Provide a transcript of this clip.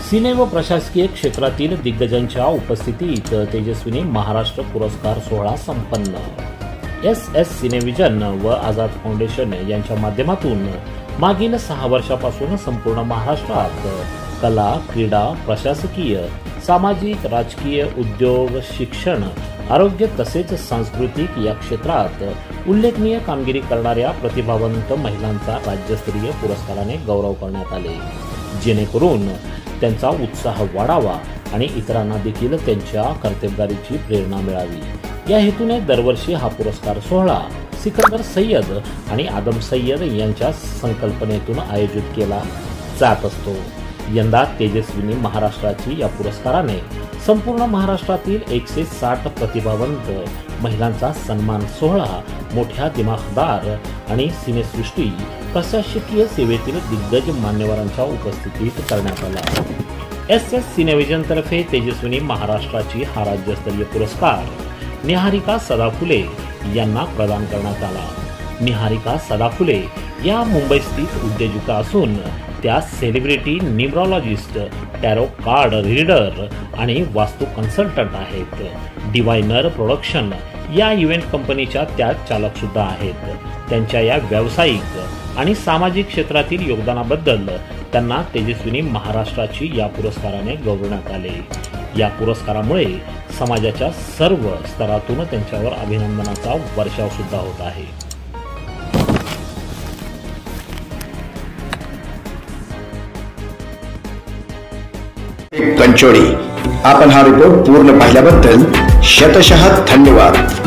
सिने व प्रशासकीय क्षेत्रातील दिग्गजांच्या उपस्थितीत तेजस्विनी महाराष्ट्र पुरस्कार सोहळा संपन्न। एस सिनेविजन व आझाद फाउंडेशन यांच्या माध्यमातून मागील 6 वर्षापासून संपूर्ण महाराष्ट्रात कला, क्रीडा, प्रशासकीय, सामाजिक, राजकीय, उद्योग, शिक्षण, आरोग्य तसेच सांस्कृतिक या क्षेत्रात उल्लेखनीय कामगिरी करणाऱ्या प्रतिभावंत महिलांचा राज्यस्तरीय पुरस्काराने गौरव करण्यात आले, जेणेकरून त्यांचा उत्साह वाढावा आणि इतरांना देखील त्यांच्या कर्तबगारीची प्रेरणा मिळावी। या हेतूने दरवर्षी हा पुरस्कार सोहळा सिकंदर सय्यद आणि आदम सय्यद यांच्या संकल्पनेतून आयोजित केला जात असतो। यंदा तेजस्विनी महाराष्ट्राची या पुरस्काराने संपूर्ण महाराष्ट्रातील 160 प्रतिभावंत महिलांचा सन्मान सोहळा मोठ्या दिमाखदार आणि सिनेसृष्टी प्रशासकीय सेवेतील दिग्गज मान्यवरांच्या उपस्थितीत करण्यात आला। एस सिनेविजन तर्फे तेजस्विनी महाराष्ट्राची हा राज्यस्तरीय पुरस्कार निहारिका सदाफुले यांना प्रदान करण्यात आला। निहारिका सदाफुले या मुंबई स्थित उद्योजिका असून त्या celebrity numerologist, tarot card reader आणि वास्तू कन्सल्टंट आहेत। डिवायनर प्रोडक्शन या इव्हेंट कंपनीच्या त्या चालक सुद्धा आहेत। त्यांच्या या व्यावसायिक आणि सामाजिक क्षेत्रातील योगदानाबद्दल त्यांना तेजस्विनी महाराष्ट्राची या पुरस्काराने गौरवण्यात आले। या पुरस्कारामुळे समाजाच्या सर्व स्तरातून त्यांच्यावर अभिनंदनाचा वर्षाव सुद्धा होत आहे। कंचोडी, आपण हा रिपोर्ट पूर्ण पाहिल्याबद्दल शतशः धन्यवाद।